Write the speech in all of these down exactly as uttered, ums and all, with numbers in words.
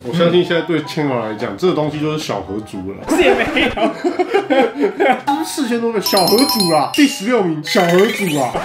我相信现在对千豪来讲，这个东西就是小河族了。 是也没有， 这是四千多个小河族啦，第十六名小河族啊。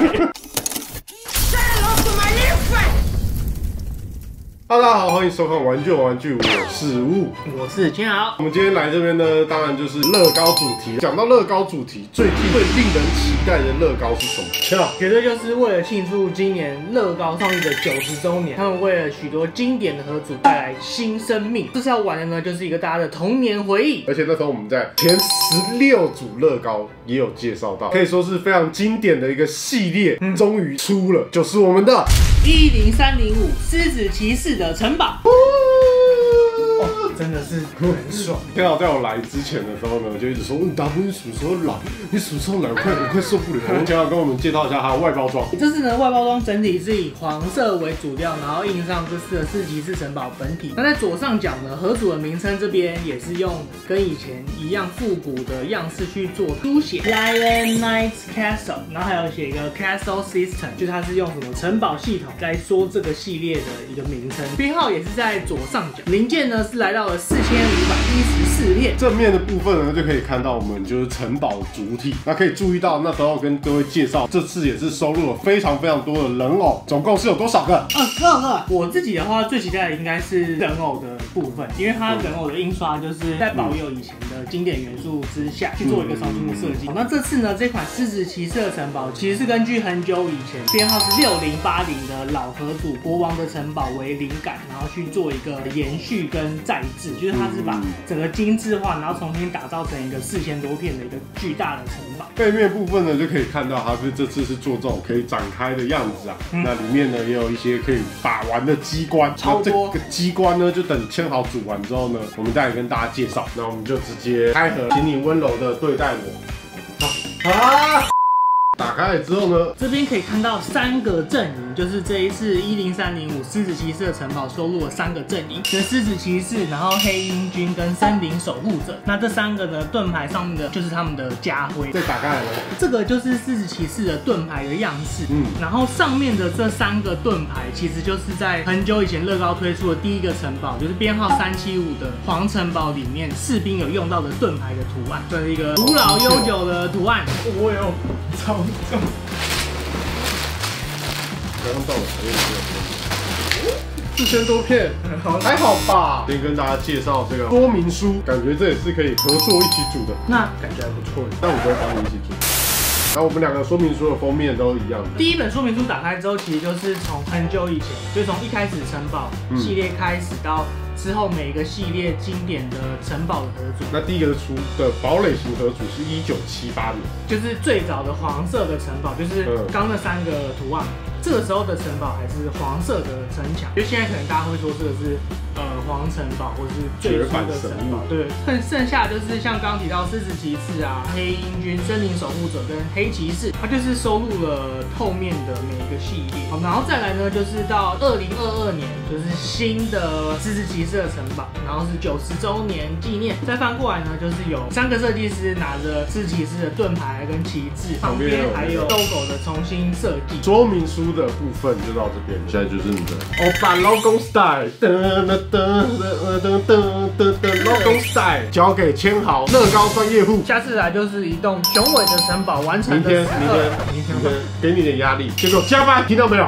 哈喽，大家好，欢迎收看玩具玩具，我是雾， 我是千豪。 我们今天来这边呢，当然就是乐高主题。讲到乐高主题，最近最令人期待的乐高是什么？千豪， 绝对就是为了庆祝今年乐高创立的九十周年，他们为了许多经典的合组带来新生命。这次要玩的呢，就是一个大家的童年回忆。 而且那时候我们在前十六组乐高也有介绍到，可以说是非常经典的一个系列，嗯、终于出了，就是我们的一零三零五狮子骑士的城堡。哦，真的是很爽。 天豪在我来之前的时候呢，就一直说：“嗯，达夫，你什么时候来？你什么时候来？我快，我快受不了。”天豪跟我们介绍一下它的外包装。 这次呢，外包装整体是以黄色为主调，然后印上这次的狮子骑士城堡本体。那在左上角呢，合组的名称这边也是用跟以前一样复古的样式去做书写 ，Lion Knights Castle， 然后还有写一个 Castle System， 就它是用什么城堡系统来说这个系列的一个名称。编号也是在左上角，零件呢是来到了四千五百一十四片。 正面的部分呢，就可以看到我们就是城堡的主体。那可以注意到，那时候跟各位介绍，这次也是收录了非常非常多的人偶，总共是有多少个？ 二十二个。我自己的话，最期待的应该是人偶的部分，因为它人偶的印刷就是在保有以前的经典元素之下去做一个重新的设计。那这次呢，这款狮子骑士的城堡其实是根据很久以前编号是六零八零的老合组国王的城堡为灵感，然后去做一个延续跟再制，就是它是把整个精致化，然后重新打造成一个四千多片的一个巨大的城堡。 背面部分呢，就可以看到它是这次是做这种可以展开的样子啊。嗯、那里面呢也有一些可以把玩的机关， 超多。 这个机关呢，就等千豪煮完之后呢，我们再来跟大家介绍。那我们就直接开盒，请你温柔的对待我。啊！打开来之后呢， 这边可以看到三个阵营，就是这一次一零三零五狮子骑士的城堡收录了三个阵营，有狮子骑士，然后黑鹰军跟森林守护者。那这三个的盾牌上面的就是他们的家徽。 再打开来了， 这个就是狮子骑士的盾牌的样式。嗯，然后上面的这三个盾牌，其实就是在很久以前乐高推出的第一个城堡，就是编号三七五的黄城堡里面，士兵有用到的盾牌的图案，这是一个古老悠久的图案。我有超重。 刚刚到了四千多片，还好吧？先跟大家介绍这个说明书，感觉这也是可以合作一起组的， 那感觉还不错。 但我不会帮你一起组。然后我们两个说明书的封面都一样的。 第一本说明书打开之后，其实就是从很久以前，就从一开始城堡系列开始到之后每一个系列经典的城堡的合组。 那第一个出的堡垒型合组是一九七八年， 就是最早的黄色的城堡，就是刚那三个图案。这个时候的城堡还是黄色的城墙，因为现在可能大家会说这个是呃黄城堡或是最初的城堡，对。剩剩下就是像刚刚提到狮子骑士啊、黑鹰军、森林守护者跟黑骑士，它就是收录了后面的每一个系列。好，然后再来呢，就是到二零二二年，就是新的狮子骑士的城堡，然后是九十周年纪念。再翻过来呢，就是有三个设计师拿着狮子骑士的盾牌跟旗帜，旁边还有 logo 的重新设计。 说明书的部分就到这边，现在就是你的欧巴劳工 style， 噔噔噔噔噔噔噔噔劳工 style， 交给千豪乐高专业户。 下次来就是一栋雄伟的城堡完成的。 明天，明天，明天，给你点压力，结果加班，听到没有？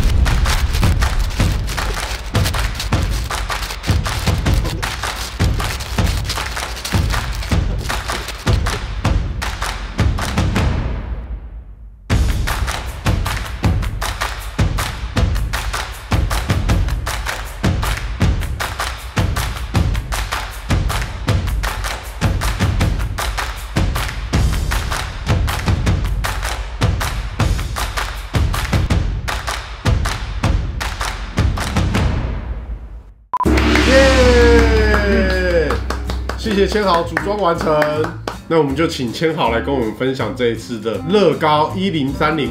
谢谢千豪组装完成，那我们就请千豪来跟我们分享这一次的乐高一零三零五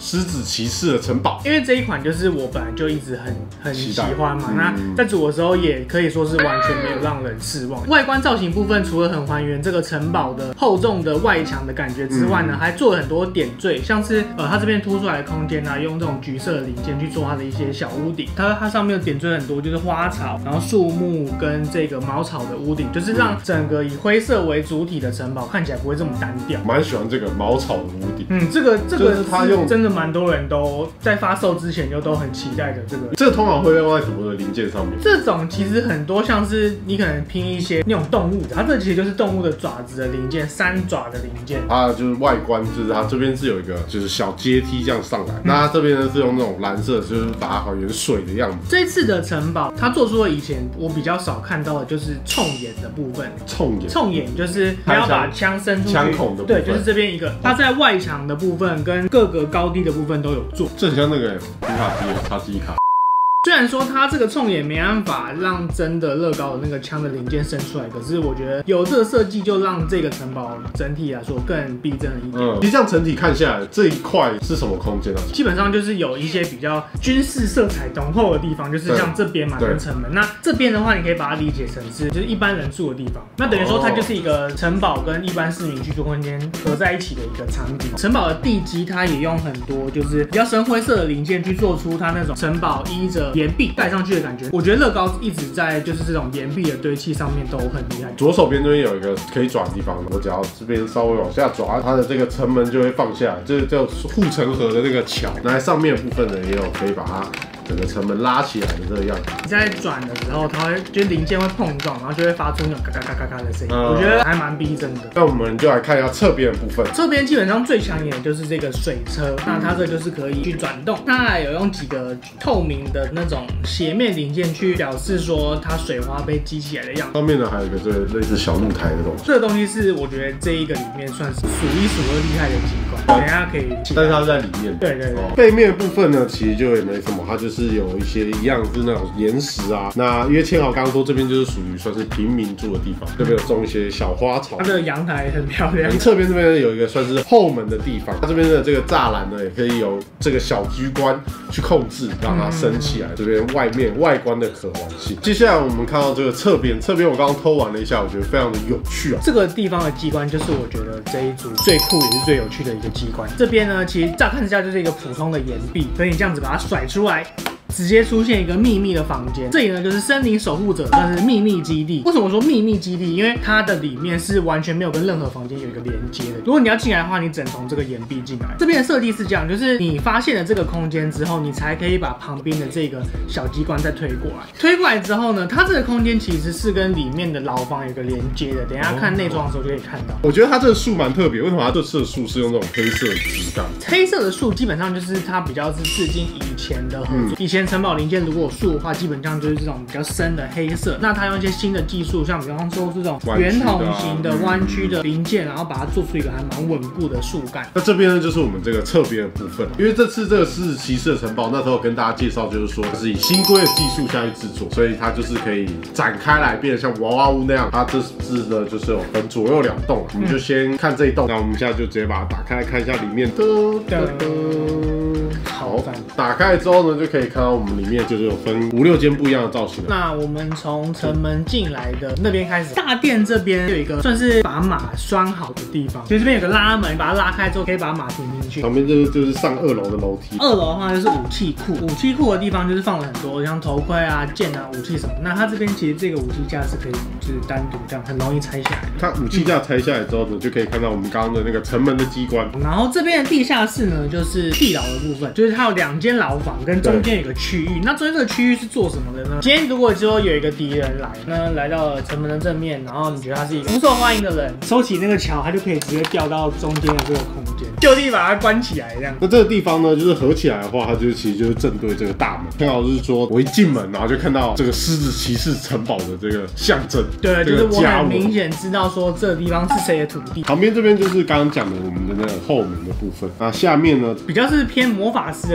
狮子骑士的城堡。 因为这一款就是我本来就一直很很喜欢嘛， 嗯、 那在组的时候也可以说是完全没有让人失望。外观造型部分，除了很还原这个城堡的厚重的外墙的感觉之外呢，嗯、还做了很多点缀，像是呃它这边凸出来的空间啊，用这种橘色的零件去做它的一些小屋顶，它它上面有点缀很多，就是花草，然后树木跟这个茅草的屋顶，就是让整个以灰色为主体的城堡看起来不会这么单调。 蛮喜欢这个茅草的屋顶， 嗯，这个这个是它用真的蛮多人都在发售之前就都很期待的这个。 这个通常会用在什么的零件上面？ 这种其实很多像是你可能拼一些那种动物的，它这其实就是动物的爪子的零件，三爪的零件。 它就是外观，就是它这边是有一个就是小阶梯这样上来，嗯、那它这边呢是用那种蓝色，就是把它还原水的样子。这次的城堡，它做出了以前我比较少看到的，就是冲眼的部分。 冲眼， 冲眼就是你要把枪伸出去， 枪孔的部分， 对，就是这边一个，它在外墙的部分跟各个高低的部分都有做。 这很像那个皮卡迪叉机卡。 虽然说它这个冲也没办法让真的乐高的那个枪的零件伸出来，可是我觉得有这个设计就让这个城堡整体来说更逼真了一点。 嗯，其实这样整体看下来，这一块是什么空间啊？ 基本上就是有一些比较军事色彩浓厚的地方，就是像这边嘛跟城门。那这边的话，你可以把它理解成是就是一般人住的地方。那等于说它就是一个城堡跟一般市民居住空间合在一起的一个场景。城堡的地基它也用很多就是比较深灰色的零件去做出它那种城堡依着岩壁盖上去的感觉，我觉得乐高一直在就是这种岩壁的堆砌上面都很厉害。 左手边这边有一个可以转的地方，我只要这边稍微往下抓，它的这个城门就会放下来，这叫护城河的那个桥。那上面的部分呢，也有可以把它整个城门拉起来的这个样子。 你在转的时候，它会就是零件会碰撞，然后就会发出那种嘎嘎嘎嘎嘎的声音，嗯、我觉得还蛮逼真的。 那我们就来看一下侧边的部分。 侧边基本上最抢眼的就是这个水车，那它这就是可以去转动，它还有用几个透明的那种斜面零件去表示说它水花被激起来的样子。 上面呢还有一个这个类似小露台的东西。 这个东西是我觉得这一个里面算是数一数二厉害的机关，等一下可以。 但是它在里面。 对对对。 哦、背面的部分呢，其实就也没什么，它就是有一些一样是那种岩石啊。那因为千豪刚刚说这边就是属于算是平民住的地方，这边有种一些小花草。 它的阳台很漂亮。 侧边这边有一个算是后门的地方，它这边的这个栅栏呢，也可以有这个小机关去控制，让它升起来。嗯、这边外面外观的可玩性。接下来我们看到这个侧边，侧边我刚刚偷玩了一下，我觉得非常的有趣啊。 这个地方的机关就是我觉得这一组最酷也是最有趣的一个机关。这边呢，其实乍看之下就是一个普通的岩壁，所以你这样子把它甩出来。直接出现一个秘密的房间，这里呢就是森林守护者，算是秘密基地。为什么说秘密基地？因为它的里面是完全没有跟任何房间有一个连接的。如果你要进来的话，你只能从这个岩壁进来。这边的设计是这样，就是你发现了这个空间之后，你才可以把旁边的这个小机关再推过来。推过来之后呢，它这个空间其实是跟里面的牢房有一个连接的。等一下看内装的时候就可以看到。 我觉得它这个树蛮特别，为什么它这次的树是用这种黑色的质感？ 黑色的树基本上就是它比较是致敬以前的合作，嗯、以前城堡零件如果有树的话，基本上就是这种比较深的黑色。那它用一些新的技术，像比方说这种圆筒型的弯曲的零件，然后把它做出一个还蛮稳固的树干。 那这边呢，就是我们这个侧边的部分。因为这次这个狮子骑士的城堡，那时候跟大家介绍就是说，是以新规的技术下去制作，所以它就是可以展开来，变得像娃娃屋那样。它这次呢，就是有分左右两栋，我们就先看这一栋。那我们现在就直接把它打开来看一下里面。噔噔噔，好，打开之后呢，就可以看到我们里面就是有分五六间不一样的造型。 那我们从城门进来的那边开始，大殿这边有一个算是把马拴好的地方，就这边有个拉门，把它拉开之后可以把马停进去。 旁边就是就是上二楼的楼梯。 二楼的话就是武器库，武器库的地方就是放了很多像头盔啊、剑啊、武器什么。那它这边其实这个武器架是可以就是单独这样很容易拆下来的。 它武器架拆下来之后呢，就可以看到我们刚刚的那个城门的机关。 然后这边的地下室呢，就是地牢的部分，就是它有两间牢房跟中间有个区域。那中间这个区域是做什么的呢？今天如果说有一个敌人来，那来到了城门的正面，然后你觉得他是一个不受欢迎的人，收起那个桥，他就可以直接掉到中间的这个空间，就地把它关起来这样。 那这个地方呢，就是合起来的话，它就是其实就是正对这个大门。正好就是说我一进门，然后就看到这个狮子骑士城堡的这个象征。 对，就是我很明显知道说这个地方是谁的土地。 旁边这边就是刚刚讲的我们的那个后门的部分。那下面呢， 比较是偏魔法师的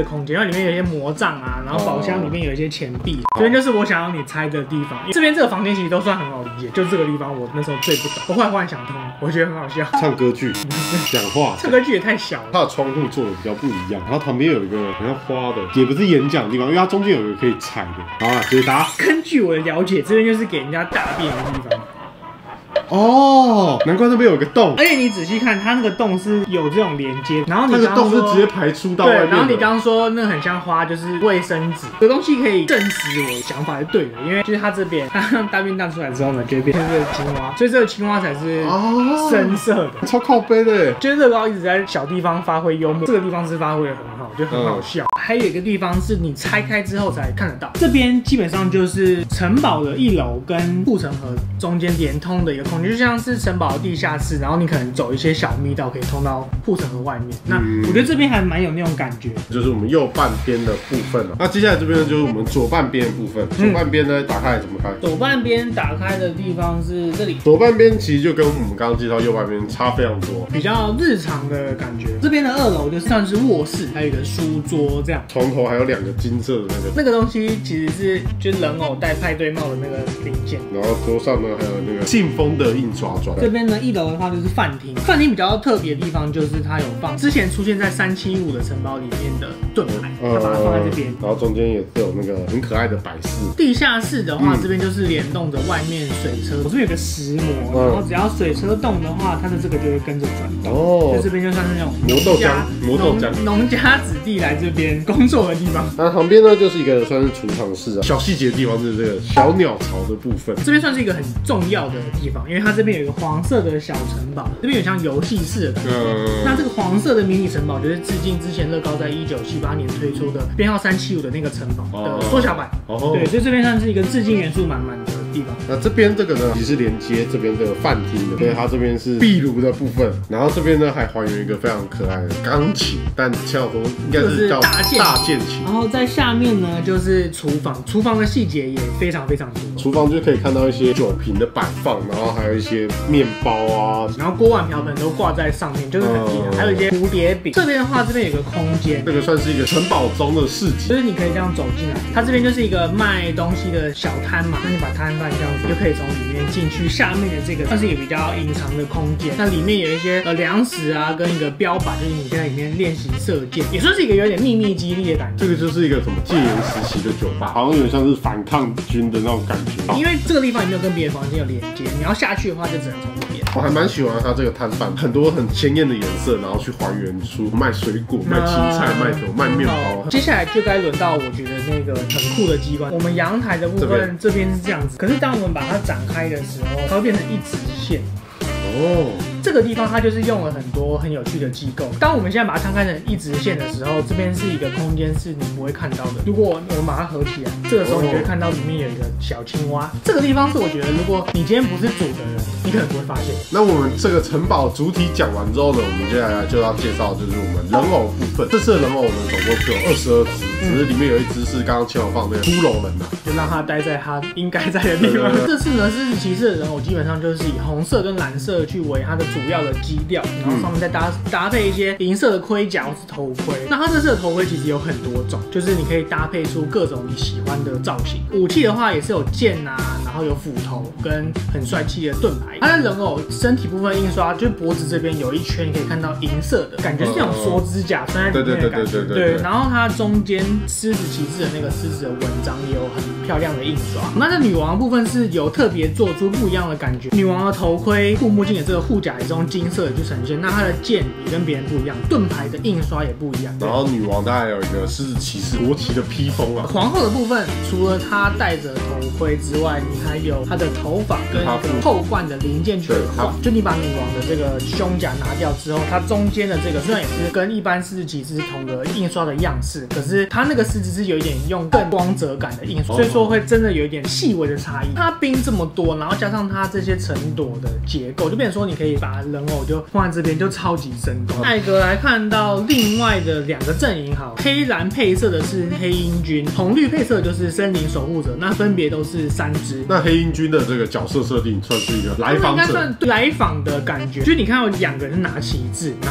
空间，因为里面有一些魔杖啊，然后宝箱里面有一些钱币，这边就是我想要你猜的地方。这边这个房间其实都算很好理解，就这个地方我那时候最不懂，我后来忽然想通，我觉得很好笑。 唱歌剧、讲话， 唱歌剧也太小了。 它的窗户做的比较不一样，然后旁边有一个好像花的，也不是演讲的地方，因为它中间有一个可以踩的。好了，解答。 根据我的了解，这边就是给人家大便的地方。 哦，难怪那边有个洞， 而且你仔细看，它那个洞是有这种连接，然后你那个洞是直接排出到外面的。 对，然后你刚刚说那很像花，就是卫生纸，这个东西可以证实我的想法是对的，因为就是它这边它让大便荡出来之后呢，就会变成这个青蛙，所以这个青蛙才是深色的， 超靠背的。 就是乐高一直在小地方发挥幽默，这个地方是发挥的很好，就很好笑。嗯、还有一个地方是你拆开之后才看得到，这边基本上就是城堡的一楼跟护城河中间连通的一个空间，就像是城堡的地下室，然后你可能走一些小密道可以通到护城河外面。那我觉得这边还蛮有那种感觉， 就是我们右半边的部分了。那接下来这边呢，就是我们左半边的部分。左半边呢，打开来怎么开？ 左半边打开的地方是这里。 左半边其实就跟我们刚刚介绍右半边差非常多， 比较日常的感觉。这边的二楼就算是卧室，还有一个书桌这样。 床头还有两个金色的那个， 那个东西其实是就是人偶戴派对帽的那个零件。 然后桌上呢还有那个信封的印刷砖。 这边呢一楼的话就是饭厅，饭厅比较特别的地方就是它有放之前出现在三七五的城堡里面的盾牌，它把它放在这边。 然后中间也是有那个很可爱的摆饰。 地下室的话，嗯、这边就是联动着外面水车，我这边有个石模，嗯、然后只要水车动的话，它的这个就会跟着转。哦，所以这边就算是那种磨豆浆、磨豆浆农家子弟来这边工作的地方。 那旁边呢就是一个算是储藏室啊，小细节的地方就是这个小鸟巢的部分。 这边算是一个很重要的地方，因为它这边有一个黄色的小城堡，这边有像游戏室的感觉。嗯、那这个黄色的迷你城堡就是致敬之前乐高在一九七八年推出的编号三七五的那个城堡的缩小版。哦，对，所以这边算是一个致敬元素满满的地方。 那这边这个呢，其实是连接这边的饭厅的，所以它这边是壁炉的部分。然后这边呢还还原一个非常可爱的钢琴，但切到说应该是叫大键琴。然后在下面呢就是厨房，厨房的细节也非常非常多。 厨房就可以看到一些酒瓶的摆放，然后还有一些面包啊， 然后锅碗瓢盆都挂在上面，就是很厉害。还有一些蝴蝶饼。这边的话，这边有个空间， 这个算是一个城堡中的市集， 就是你可以这样走进来，它这边就是一个卖东西的小摊嘛，那你把摊贩这样子就可以从里面进去下面的这个算是一个比较隐藏的空间。那里面有一些呃粮食啊，跟一个标靶，就是你在里面练习射箭，也算是一个有点秘密基地的感觉。 这个就是一个什么戒严时期的酒吧，好像有点像是反抗军的那种感觉。 因为这个地方也没有跟别的房间有连接，你要下去的话就只能从这边。 我还蛮喜欢它这个摊贩，很多很鲜艳的颜色，然后去还原出卖水果、卖青菜、卖什么、卖面包。 接下来就该轮到我觉得那个很酷的机关，我们阳台的部分这边是这样子，可是当我们把它展开的时候，它会变成一直线。哦。这个地方它就是用了很多很有趣的机构。当我们现在把它摊开成一直线的时候，这边是一个空间是你不会看到的。如果我们把它合起来，这个时候你就会看到里面有一个小青蛙。这个地方是我觉得，如果你今天不是主的人，你可能不会发现。 那我们这个城堡主体讲完之后呢，我们接下来就要介绍就是我们人偶部分。这次的人偶我们总共只有二十二只，只是里面有一只是刚刚前我放那个骷髅人呐， 就让它待在它应该在的地方。这次呢，狮子骑士的人偶基本上就是以红色跟蓝色去为它的主要的基调。然后上面再搭搭配一些银色的盔甲或是头盔。那它这次的头盔其实有很多种，就是你可以搭配出各种你喜欢的造型。武器的话也是有剑啊，然后有斧头跟很帅气的盾牌。它的人偶身体部分印刷，就是脖子这边有一圈，你可以看到银色的，感觉是那种锁指甲穿在里面的感觉。对，然后它中间狮子骑士的那个狮子的纹章也有很漂亮的印刷。那在女王的部分是有特别做出不一样的感觉。女王的头盔、护目镜的这个护甲也是用金色的去呈现，那它的剑也跟别人不一样，盾牌的印刷也不一样。 然后女王它还有一个狮子骑士国旗的披风啊。 皇后的部分，除了她戴着头盔之外，你还有她的头发跟一个后冠的零件去换。就你把女王的这个胸甲拿掉之后，它中间的这个虽然也是跟一般狮子骑士是同个印刷的样式，可是它那个狮子是有一点用更光泽感的印刷，所以说会真的有一点细微的差异。它冰这么多，然后加上它这些层朵的结构，就变成说你可以把人偶就放在这边，就超级生动。艾格来看到另外的两个阵营，好，黑蓝配色的是黑鹰军，红绿配色就是森林守护者，那分别都是三只。 那黑鹰军的这个角色设定算是一个来访者， 应该算来访的感觉，就是你看到两个人拿旗帜，然后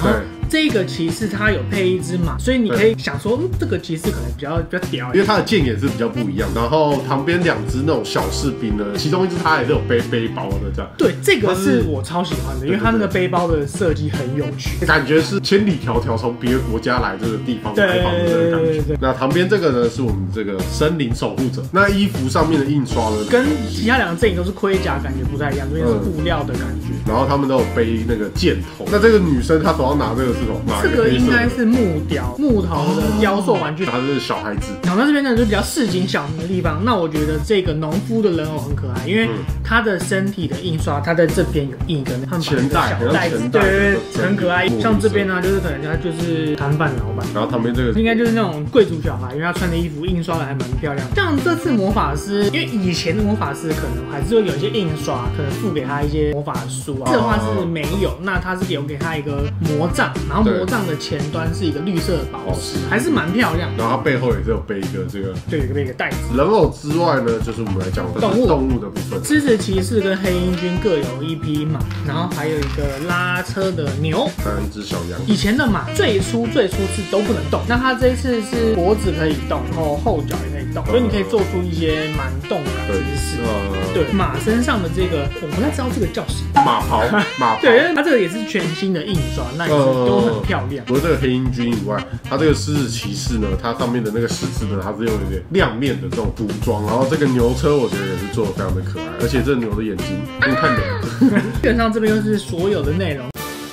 这个骑士他有配一只马，所以你可以想说，嗯，这个骑士可能比较比较屌， 因为他的剑也是比较不一样。然后旁边两只那种小士兵呢，其中一只他也是有背背包的这样。 对，这个是我超喜欢的，因为他那个背包的设计很有趣， 感觉是千里迢迢从别的国家来这个地方采访的这个感觉。那旁边这个呢，是我们这个森林守护者。那衣服上面的印刷呢， 跟其他两个阵营都是盔甲，感觉不太一样，因为是布料的感觉。 然后他们都有背那个箭头。那这个女生她手上拿这个是什么？ 这个应该是木雕、木头的雕塑玩具。 她是小孩子。 然后那这边呢，就比较市井小民的地方。那我觉得这个农夫的人偶很可爱，因为他的身体的印刷，他在这边有印一个很钱袋， 小袋子，对对对，很可爱。像这边呢，就是可能他就是摊贩老板。 然后旁边这个应该就是那种贵族小孩，因为他穿的衣服印刷的还蛮漂亮。像这次魔法师，因为以前的魔法师可能还是会有一些印刷，可能附给他一些魔法书啊。这的话是没有，那他是留给他一个魔杖，然后魔杖的前端是一个绿色的宝石，还是蛮漂亮。 然后他背后也是有背一个这个， 对，有背一个袋子。 人偶之外呢，就是我们来讲动物动物的部分。 狮子骑士跟黑鹰军各有一匹马，然后还有一个拉车的牛， 还有一只小羊。 以前的马最初最初是都不能动，那它这一次是脖子可以动，然后后脚也可以动，所以你可以做出一些蛮动感的姿势。对，马身上的这个我不太知道这个叫什么， 马袍，马袍。 对，因为它这个也是全新的印刷，那也是都很漂亮。 除了这个黑鹰军以外，它这个狮子骑士呢，它上面的那个十字呢，它是用一点亮面的这种涂装，然后这个牛车我觉得也是做的非常的可爱，而且这牛的眼睛真的太美了。 基本上这边就是所有的内容。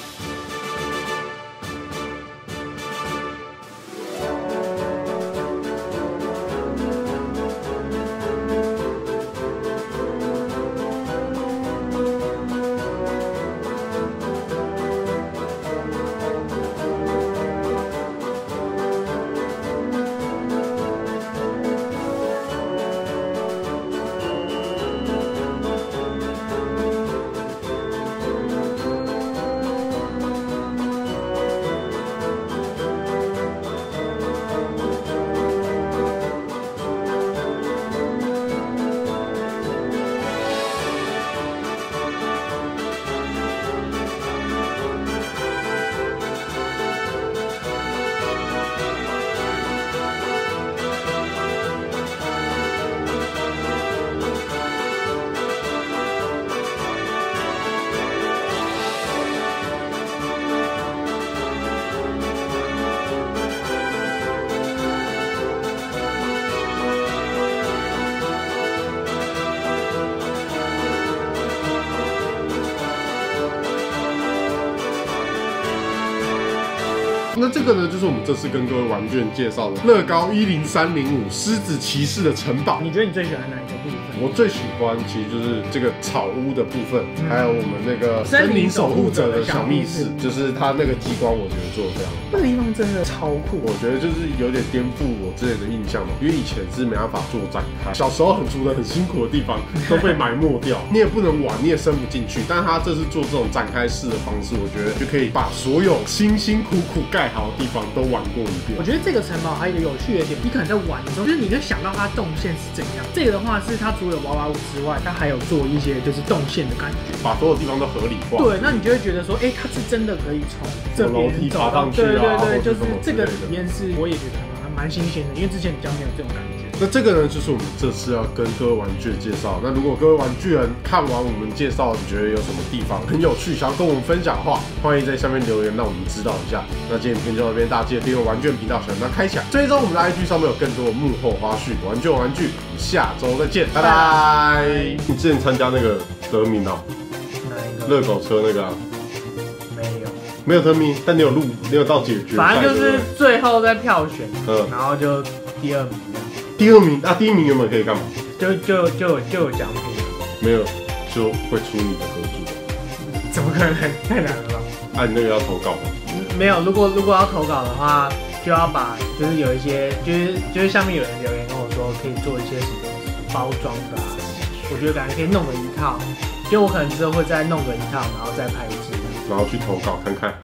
那这个呢，就是我们这次跟各位玩具人介绍的乐高一零三零五狮子骑士的城堡。 你觉得你最喜欢哪一个部分？ 我最喜欢其实就是这个草屋的部分，嗯、还有我们那个森林守护者的小密室，就是它那个机关，我觉得做的非常好。 那个地方真的超酷， 我觉得就是有点颠覆我之前的印象嘛，因为以前是没办法做展开，小时候很除了很辛苦的地方都被埋没掉，你也不能玩，你也伸不进去。但是他这次做这种展开式的方式，我觉得就可以把所有辛辛苦苦盖好的地方都玩过一遍。 我觉得这个城堡还有一个有趣的点，你可能在玩的时候，就是你会想到它动线是怎样。这个的话是它除了娃娃屋之外，它还有做一些就是动线的感觉， 把所有地方都合理化。 对，那你就会觉得说，哎、欸，它是真的可以从这边走到，对对对，就是这个体验是我也觉得还蛮新鲜的，因为之前比较没有这种感觉。 那这个呢，就是我们这次要跟各位玩具的介绍。那如果各位玩具人看完我们介绍，你觉得有什么地方很有趣，想要跟我们分享的话，欢迎在下面留言，让我们知道一下。那今天影片就到这边，大家记得订阅玩具人频道，小铃铛开起来。追踪我们的 I G 上面有更多的幕后花絮，玩具玩具，我们下周再见，拜拜。你之前参加那个得名啊？ 哪一个？ 热狗车那个啊？ 没有， 没有得名，但你有录，你有到解决。 反正就是最后在票选， 嗯， 然后就第二名。 第二名啊，第一名原本可以干嘛？ 就就就就有奖品了。 没有，就会出你的合作。 怎么可能？太难了吧？ 啊，你那个要投稿吗？ 没有，如果如果要投稿的话，就要把就是有一些就是就是下面有人留言跟我说可以做一些什么包装的啊，我觉得感觉可以弄个一套，就我可能之后会再弄个一套，然后再拍一次， 然后去投稿看看。